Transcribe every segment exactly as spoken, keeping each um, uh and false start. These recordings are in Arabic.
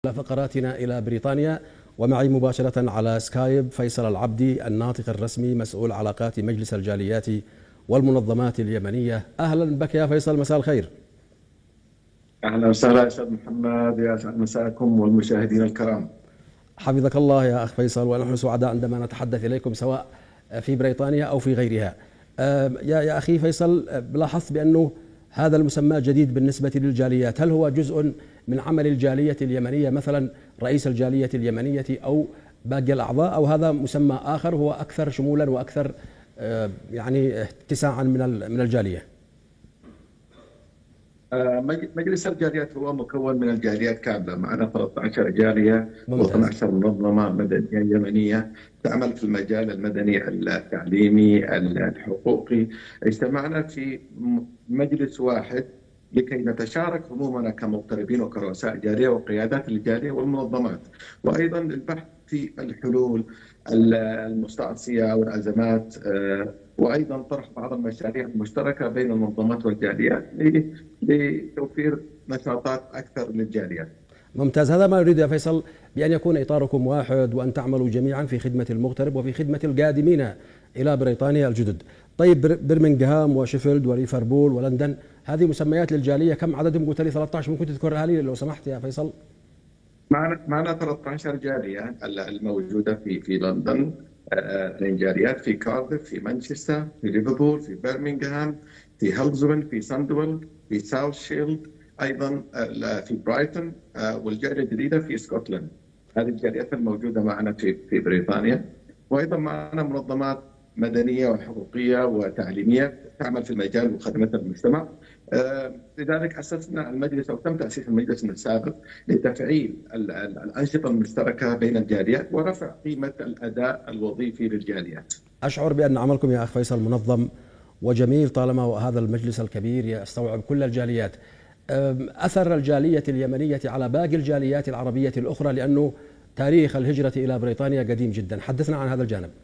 فقراتنا إلى بريطانيا، ومعي مباشرة على سكايب فيصل العبدي الناطق الرسمي مسؤول علاقات مجلس الجاليات والمنظمات اليمنية. أهلا بك يا فيصل، مساء الخير. أهلا وسهلا أستاذ محمد، يا سعد مساءكم والمشاهدين الكرام. حفظك الله يا أخ فيصل، ونحن سعداء عندما نتحدث إليكم سواء في بريطانيا أو في غيرها. يا يا أخي فيصل، لاحظت بأنه هذا المسمى جديد بالنسبة للجاليات، هل هو جزء من عمل الجالية اليمنية، مثلا رئيس الجالية اليمنية أو باقي الأعضاء، أو هذا مسمى آخر هو أكثر شمولا وأكثر يعني اتساعا من من الجالية؟ مجلس الجاليات هو مكون من الجاليات كاملة، معنا ثلاثة عشر جالية و12 منظمة مدنية يمنية تعمل في المجال المدني التعليمي الحقوقي. اجتمعنا في مجلس واحد لكي نتشارك همومنا كمغتربين وكرؤساء جالية وقيادات الجالية والمنظمات، وأيضا البحث في الحلول المستعصية والأزمات، وأيضا طرح بعض المشاريع المشتركة بين المنظمات والجاليات لتوفير نشاطات أكثر للجاليات. ممتاز، هذا ما أريد يا فيصل، بأن يكون إطاركم واحد وأن تعملوا جميعا في خدمة المغترب وفي خدمة القادمين إلى بريطانيا الجدد. طيب، برمنغهام وشيفيلد وليفربول ولندن، هذه مسميات للجالية، كم عددهم؟ قلت لي ثلاثة عشر، ممكن تذكرها لي لو سمحت يا فيصل؟ معنا معنا ثلاثة عشر جالية الموجودة في في لندن، جاليات في كارديف، في مانشستر، في ليفربول، في برمنغهام، في هيلزوين، في ساندويل، في ساوث شيلد، ايضا في برايتون، والجاليه الجديده في اسكتلند. هذه الجاليات الموجوده معنا في في بريطانيا، وايضا معنا منظمات مدنيه وحقوقيه وتعليميه تعمل في المجال وخدمه المجتمع. لذلك اسسنا المجلس، او تم تاسيس المجلس السابق لتفعيل الانشطه المشتركه بين الجاليات ورفع قيمه الاداء الوظيفي للجاليات. اشعر بان عملكم يا اخ فيصل منظم وجميل، طالما هذا المجلس الكبير يستوعب كل الجاليات. اثر الجاليه اليمنيه على باقي الجاليات العربيه الاخرى، لانه تاريخ الهجره الى بريطانيا قديم جدا، حدثنا عن هذا الجانب.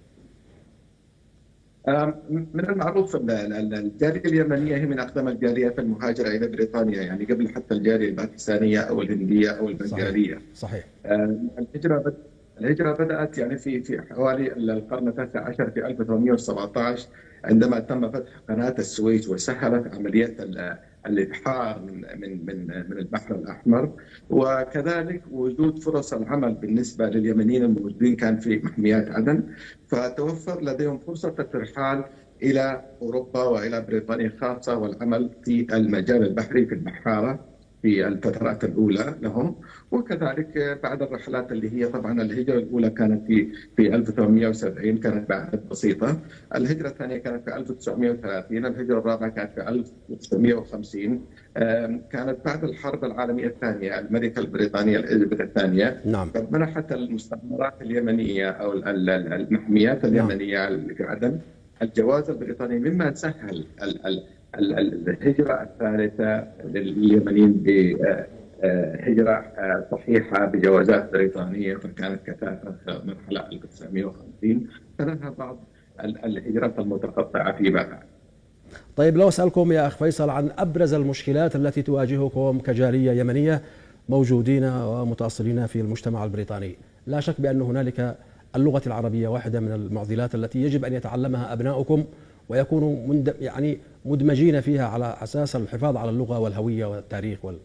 من المعروف ان الجاليه اليمنيه هي من اقدم الجاليات المهاجره الى بريطانيا، يعني قبل حتى الجاليه الباكستانيه او الهنديه او البنغاليه. صحيح. الهجره الهجره بدات يعني في في حوالي القرن التاسع عشر، في ألف وثمانمئة وسبعة عشر، عندما تم فتح قناه السويس وسهلت عمليه الابحار من من من من البحر الاحمر، وكذلك وجود فرص العمل بالنسبه لليمنيين الموجودين كان في محميات عدن، فتوفر لديهم فرصه الترحال الى اوروبا والى بريطانيا خاصه، والعمل في المجال البحري في البحاره في الفترات الاولى لهم. وكذلك بعد الرحلات اللي هي طبعا الهجره الاولى كانت في في ألف وثمانمئة وسبعين، كانت بعد بسيطه. الهجره الثانيه كانت في ألف وتسعمئة وثلاثين، الهجره الرابعه كانت في ألف وتسعمئة وخمسين، كانت بعد الحرب العالميه الثانيه. الملكه البريطانيه اليزابيث الثانيه نعم. قد منحت المستعمرات اليمنيه او المحميات اليمنيه اللي في عدن الجواز البريطاني، مما سهل الهجرة الثالثة لليمنيين بهجرة صحيحة بجوازات بريطانية، فكانت كثافة مرحلة ألف وتسعمئة وخمسين، فلها بعض الهجرات المتقطعة في بعض. طيب، لو أسألكم يا أخ فيصل عن أبرز المشكلات التي تواجهكم كجالية يمنية موجودين ومتأصلين في المجتمع البريطاني، لا شك بأن هنالك اللغة العربية واحدة من المعضلات التي يجب أن يتعلمها أبناؤكم ويكونوا مند... يعني مدمجين فيها على أساس الحفاظ على اللغة والهوية والتاريخ وال...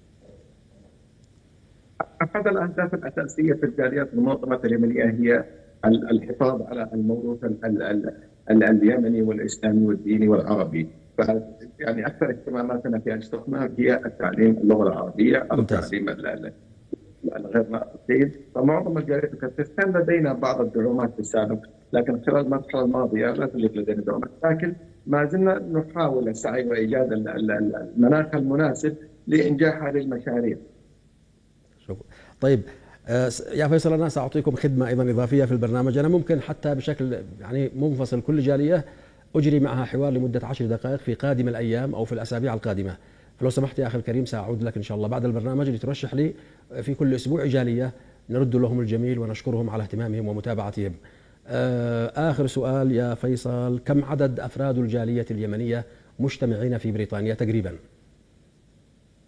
أحد الأهداف الأساسية في الجاليات المنظمة اليمنية هي الحفاظ على الموروث اليمني والإسلامي والديني والعربي. ف يعني أكثر اهتماماتنا في أنشطتنا هي التعليم اللغة العربية أو التعليم الغير ناطقين. فمعظم الجاليات كان لدينا بعض الدعومات في السابق، لكن خلال المرحلة الماضية لا توجد لدينا دعومات، لكن ما زلنا نحاول السعي وإيجاد المناخ المناسب لإنجاح هذه المشاريع. شكرا. طيب يا فيصل، أنا سأعطيكم خدمة أيضا إضافية في البرنامج، أنا ممكن حتى بشكل يعني منفصل كل جالية أجري معها حوار لمدة عشر دقائق في قادم الأيام أو في الأسابيع القادمة، فلو سمحت يا أخي الكريم سأعود لك إن شاء الله بعد البرنامج لترشح لي في كل أسبوع جالية نرد لهم الجميل ونشكرهم على اهتمامهم ومتابعتهم. آخر سؤال يا فيصل، كم عدد أفراد الجالية اليمنية مجتمعين في بريطانيا تقريبا؟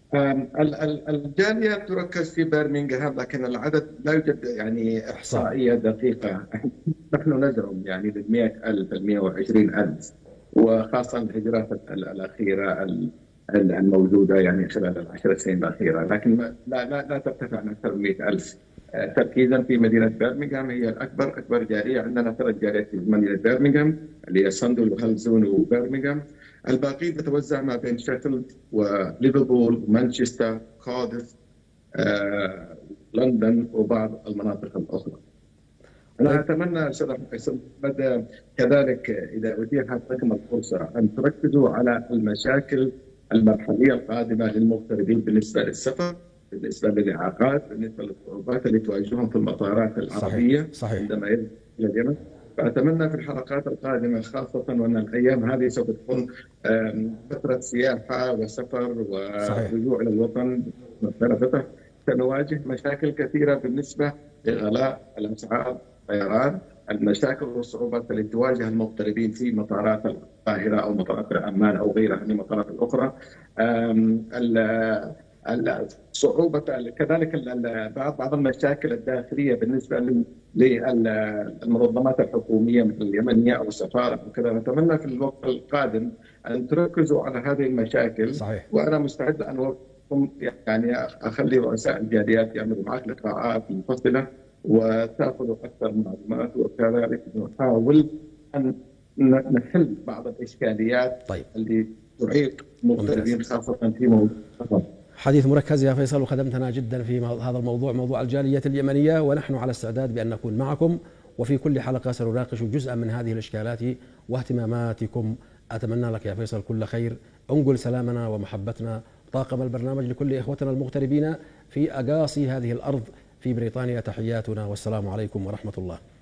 آم، ال- ال- الجالية تركز في برمنغهام، لكن العدد لا يوجد يعني إحصاء. إحصائية دقيقة. نحن نزعم يعني ل مئة ألف ل مئة وعشرين ألف، وخاصة الهجرات ال- الأخيرة ال- ال- الموجودة يعني خلال العشر سنين الأخيرة، لكن ما- لا لا لا ترتفع عن أكثر من مئة ألف. آه، تركيزا في مدينة برمنغهام، هي الأكبر أكبر جالية. عندنا ثلاث جاليات في مدينة برمنغهام اللي هي ساندول وهالزون وبرمنغهام. الباقي تتوزع ما بين شيفيلد وليفربول ومانشستر كارديف، آه، لندن وبعض المناطق الأخرى. أنا طيب. أتمنى أستاذ فيصل محمد كذلك إذا أتيحت لكم الفرصة أن تركزوا على المشاكل المرحلية القادمة للمغتربين بالنسبة للسفر، بالنسبة للإعاقات، بالنسبة للصعوبات اللي تواجههم في المطارات العربية صحيح صحيح. عندما يذهبوا إلى اليمن. فأتمنى في الحلقات القادمة خاصة وأن الأيام هذه سوف تكون آم، فترة سياحة وسفر صحيح. ورجوع إلى الوطن مختلفة، سنواجه مشاكل كثيرة بالنسبة لغلاء الأسعار، الطيران، المشاكل والصعوبات التي تواجه المغتربين في مطارات القاهرة أو مطارات عمان أو غيرها من المطارات الأخرى. آم، ال- ال- صعوبة كذلك ال- بعض بعض المشاكل الداخلية بالنسبة لل- للمنظمات الحكومية مثل اليمنية أو السفارة وكذا. نتمنى في الوقت القادم أن تركزوا على هذه المشاكل، صحيح. وأنا مستعد أن أوفقكم، يعني أخلي رؤساء الجاليات يعملوا معك لقاءات منفصلة وتأخذوا أكثر معلومات، وكذلك نحاول أن ن- نحل بعض الإشكاليات طيب. اللي تعيق المغتربين خاصة في موضوع السفر. حديث مركز يا فيصل، وخدمتنا جدا في مو- هذا الموضوع، موضوع الجالية اليمنية، ونحن على استعداد بأن نكون معكم، وفي كل حلقة سنناقش جزءا من هذه الإشكالات واهتماماتكم. أتمنى لك يا فيصل كل خير. انقل سلامنا ومحبتنا طاقم البرنامج لكل إخوتنا المغتربين في أقاصي هذه الأرض في بريطانيا. تحياتنا والسلام عليكم ورحمة الله.